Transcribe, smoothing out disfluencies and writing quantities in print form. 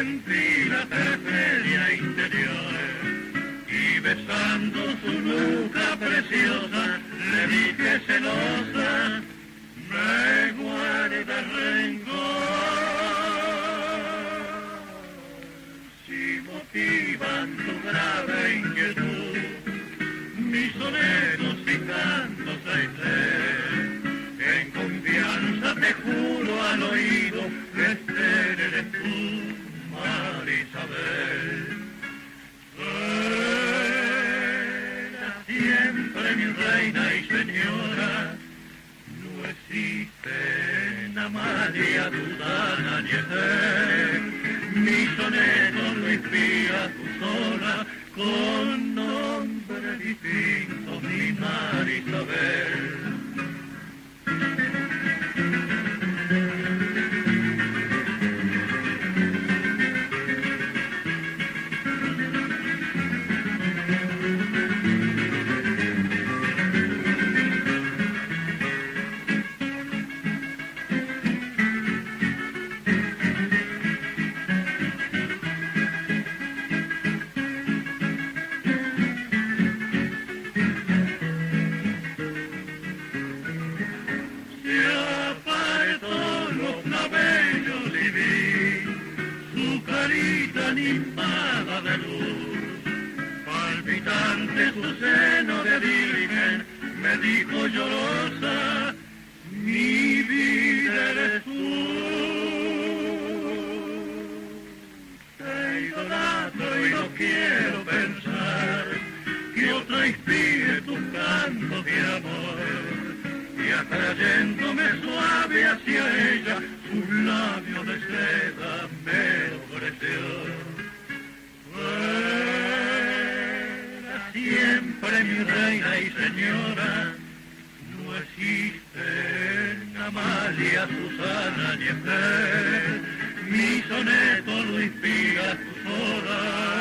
tranquila terceria interior, y besando su nuca preciosa, le dije celosa, me guarda rencor. Si motivan tu grave inquietud, mis sonetos y cantos a en confianza te juro al oído que eres tú, Marisabel. Será siempre mi reina y señora, no existen Amalia, Susana ni Ester. Mi soneto lo inspira tú sola, con nombre distinto, mi Marisabel. Animada de luz, palpitante su seno de virgen, me dijo llorosa, mi vida eres tú. Te idolatro y no quiero pensar que otra inspire tus cantos de amor, y atrayéndome suave hacia ella, sus labios de seda me ofreció. Fuera siempre mi reina y señora, no existen Amalia, Susana ni Ester, mi soneto lo inspira tu sola.